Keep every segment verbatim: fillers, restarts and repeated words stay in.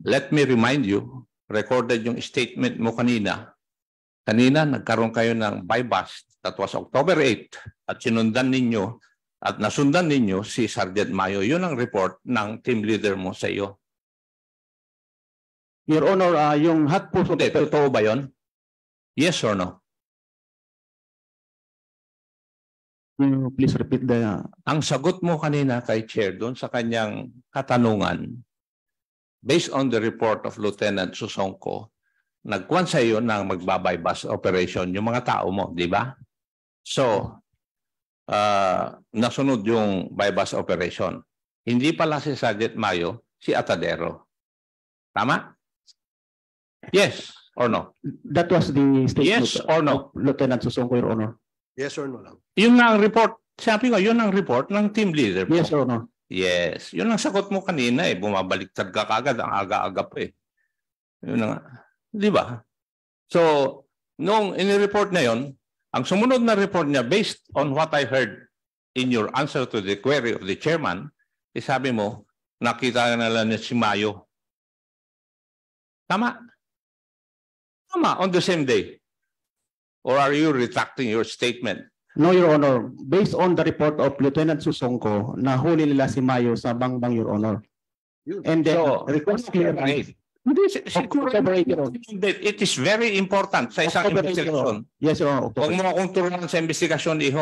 let me remind you, recorded yung statement mo kanina. Kanina, nagkaroon kayo ng bypass. That was October eighth. At sinundan ninyo, at nasundan ninyo si Sergeant Mayo. Yun ang report ng team leader mo sa iyo. Your Honor, uh, yung hot pursuit. Hindi, totoo ba yun? Yes or no? Uh, please repeat the... Ang sagot mo kanina kay Chair doon sa kanyang katanungan, based on the report of Lieutenant Susongko, nagkuhan sa iyo ng magbabypass operation yung mga tao mo, di ba? So, uh, nasunod yung bypass operation. Hindi pala si Sergeant Mayo, si Atadero. Tama? Yes or no? That was the statement. Yes or no? Lieutenant Susongko, Your Honor. Yes or no lang? Yun ang report. Sabi ko, yun ang report ng team leader mo. Yes, Your Honor. Yes. Yun ang sagot mo kanina eh. Bumabaliktad ka kagad. Ang aga-aga pa eh. Yun nga. Di ba? So, nung in-report na yun, ang sumunod na report niya, based on what I heard in your answer to the query of the chairman, eh, sabi mo, nakita na lang niya si Mayo. Tama? Tama, on the same day. Or are you retracting your statement? No, Your Honor. Based on the report of Lieutenant Susongko, nahuli nila si Mayo sa Bangbang, Your Honor. And then, So, request clearance. Hindi, si- si- October eighth, Your Honor. It is very important sa isang October eighth, Your Honor. investigation. Yes, Your Honor. Huwag October. mo akong turuan sa investigasyon, iho.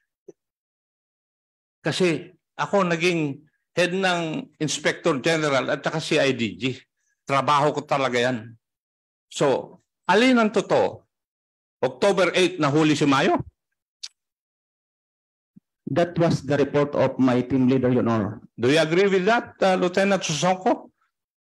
Kasi ako naging head ng Inspector General at saka C I D G. Trabaho ko talaga yan. So, alin ang totoo? October eighth nahuli si Mayo? That was the report of my team leader, Your Honor. Do you agree with that, uh, Lieutenant Susongko?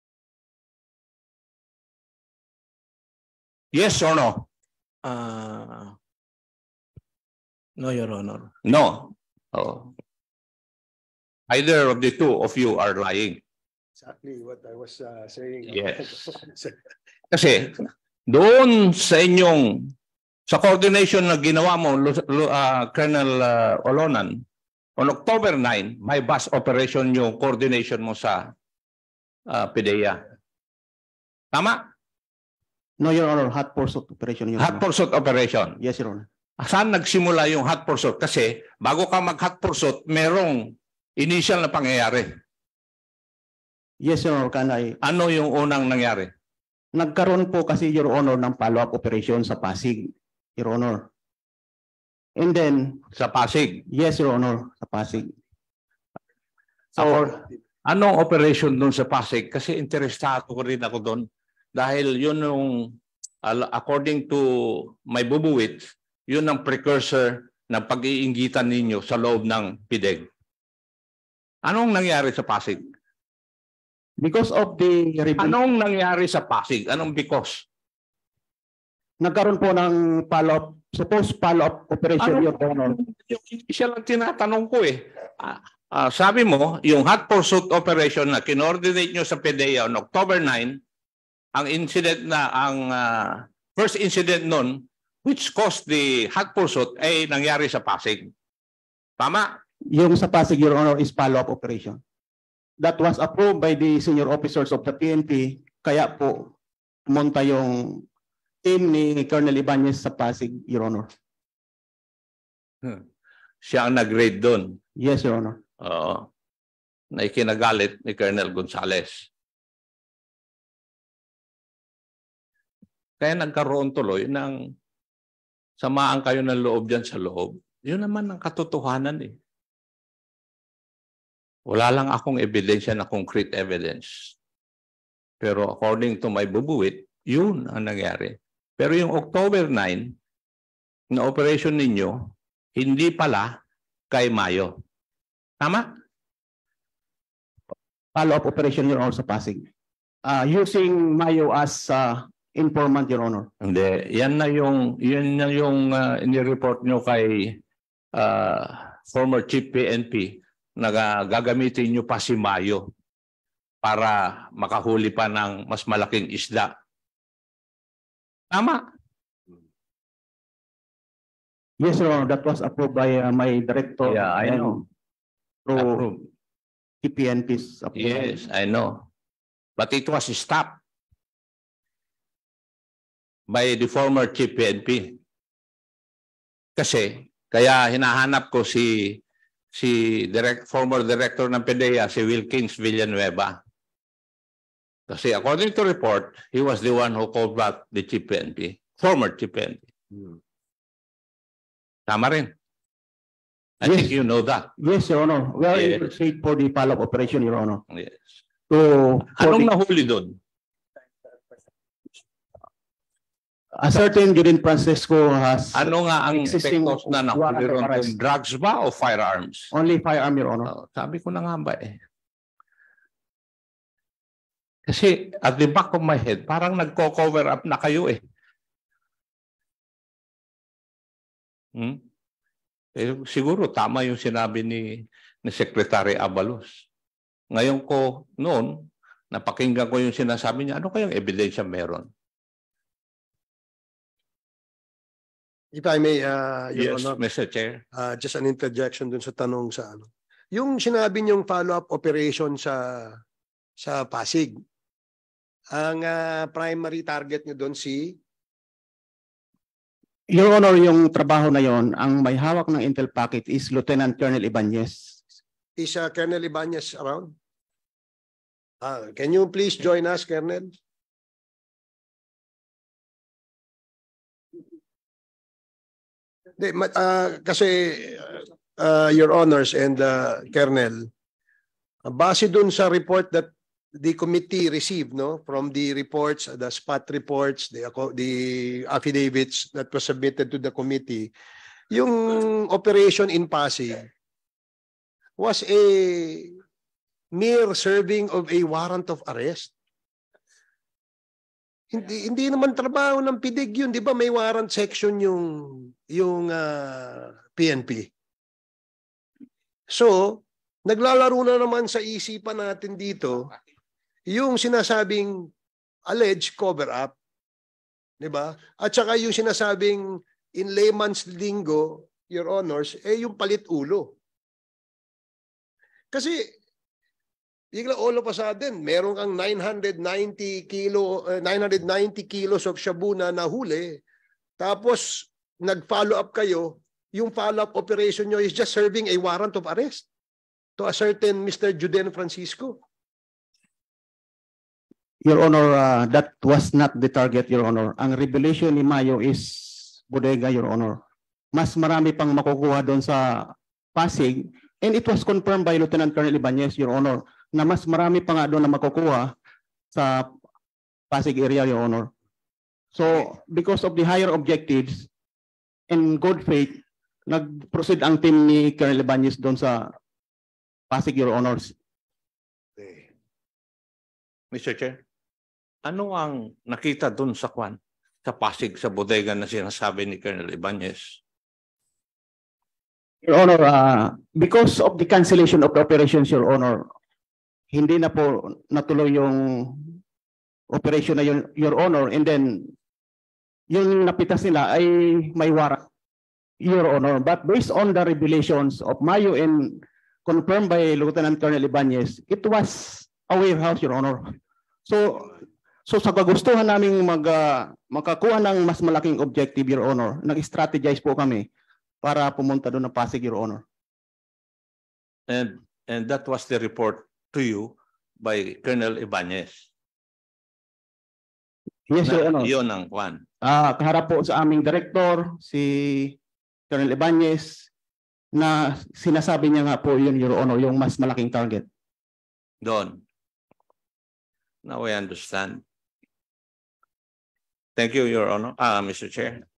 Yes or no? Uh, no, Your Honor. No. Oh. Either of the two of you are lying. Exactly what I was uh, saying. Yes. Kasi doon sa inyong sa coordination na ginawa mo, uh, Colonel uh, Olonan, on October ninth, may bus operation yung coordination mo sa uh, P D E A. Tama? No, Your Honor. Hot pursuit operation, Your Hot Honor. pursuit operation. Yes, Your Honor. Saan nagsimula yung hot pursuit? Kasi bago ka mag-hot pursuit, merong initial na pangyayari. Yes, Your Honor. Can I... Ano yung unang nangyari? Nagkaroon po kasi, Your Honor, ng follow-up operation sa Pasig, Your Honor. And then, Sa Pasig. yes, Your Honor, sa Pasig. So, anong operation doon sa Pasig? Kasi interesado ko rin ako doon. Dahil yun yung, uh, according to my bubuwit, yun ang precursor ng pag-iinggitan ninyo sa loob ng P D E G. Anong nangyari sa Pasig? Because of the... Anong nangyari sa Pasig? Anong because? Nagkaroon po ng follow-up, supposed follow-up operation, Ano? Your Honor. Yung isa lang tinatanong ko eh. Ah, ah, sabi mo, yung hot pursuit operation na kinoordinate nyo sa P D E A on October ninth, ang incident na, ang uh, first incident nun, which caused the hot pursuit, ay nangyari sa Pasig. Tama? Yung sa Pasig, Your Honor, is follow-up operation. That was approved by the senior officers of the P N P, kaya po, pumunta yung team ni Colonel Ibanez sa Pasig, Your Honor. Hmm. Siya ang nag-raid doon. Yes, Your Honor. Oo. Na ikinagalit ni Colonel Gonzales. Kaya nagkaroon tuloy ng samaan kayo ng loob dyan sa loob. Yun naman ang katotohanan eh. Wala lang akong ebidensya na concrete evidence. Pero according to my bubuwit, yun ang nangyari. Pero yung October ninth na operation ninyo, hindi pala kay Mayo. Tama? Follow-up operation, Your Honor, sa Pasig. Uh, using Mayo as uh, informant, Your Honor. Hindi. Yan na yung, yan na yung uh, inireport nyo kay uh, former Chief P N P na gagamitin nyo pa si Mayo para makahuli pa ng mas malaking isda. Tama? Yes, Your Honor. That was approved by uh, my director. Yeah, I and know. Through Approved. P N P's approval. Yes, I know. But it was stopped by the former chief P N P. Kasi, kaya hinahanap ko si si direct, former director ng PDEA, si Wilkins Villanueva. Kasi according to report, he was the one who called back the chief P N P, former chief P N P. Hmm. Tama rin. I Yes. think you know that. Yes, Your Honor. We are Yes. in pursuit for the follow-up operation, Your Honor. Yes. So, for Anong the- nahuli doon? a certain Judin Francisco has Ano nga ang existing epektos na warrant nahuli of ron? arrest. Kung drugs ba o firearms? only firearm, Your Honor. Oh, sabi ko na nga ba eh. Kasi at the back of my head, parang nagko-cover up na kayo eh. Hmm? Eh, siguro tama yung sinabi ni, ni Secretary Abalos. Ngayon ko noon, napakinggan ko yung sinasabi niya, ano kayang ebidensya meron? If I may, uh, Your Yes, Honor, Mister Chair. uh, just an interjection dun sa tanong sa ano. Yung sinabi niyong follow-up operation sa sa Pasig, ang uh, primary target niyo doon si Your Honor, yung trabaho na yon, ang may hawak ng intel packet is Lieutenant Colonel Ibanez. is uh, Colonel Ibanez around? Uh, can you please join us, Colonel? De, ma- uh, kasi, uh, Your Honors and uh, Colonel, uh, base dun sa report that the committee received, no, from the reports, the spot reports, the acco- the affidavits that was submitted to the committee, yung operation in Pasig was a mere serving of a warrant of arrest. Hindi hindi naman trabaho ng P D I G yun, 'di ba? May warrant section yung yung uh, P N P. So, naglalaro na naman sa isipan natin dito yung sinasabing alleged cover up, 'di ba? At saka yung sinasabing in layman's lingo, Your Honors, eh yung palit ulo. Kasi bigla all of a sudden, meron kang nine hundred ninety kilo, uh, nine hundred ninety kilos of shabu na nahuli. Tapos nag-follow up kayo, yung follow-up operation nyo is just serving a warrant of arrest to a certain Mister Juden Francisco. Your Honor, uh, that was not the target, Your Honor. Ang revelation ni Mayo is bodega, Your Honor. Mas marami pang makukuha doon sa Pasig, and it was confirmed by Lieutenant Colonel Ibanez, Your Honor, na mas marami pa nga doon na makukuha sa Pasig area, Your Honor. So, because of the higher objectives and good faith, nag-proceed ang team ni Colonel Ibanez doon sa Pasig, Your Honors. Okay. Mister Chair, ano ang nakita dun sa kwan? Sa Pasig, sa bodega na sinasabi ni Colonel Ibanez? Your Honor, uh, because of the cancellation of the operations, Your Honor, hindi na po natuloy yung operation na yun, Your Honor, and then yung napitas nila ay may warrant, Your Honor. But based on the revelations of Mayo and confirmed by Lieutenant Colonel Ibanez, it was a warehouse, Your Honor. So, so sa kagustuhan naming mag, uh, makakuha ng mas malaking objective, Your Honor, nag-strategize po kami para pumunta doon ng Pasig, Your Honor. And and that was the report to you by Colonel Ibanez. Yes, Your Honor. Yun ang kwan. Ah, kaharap po sa aming director, si Colonel Ibanez, na sinasabi niya nga po yun, Your Honor, yung mas malaking target. Doon. Now I understand. Thank you, Your Honor. Ah, Mister Chair.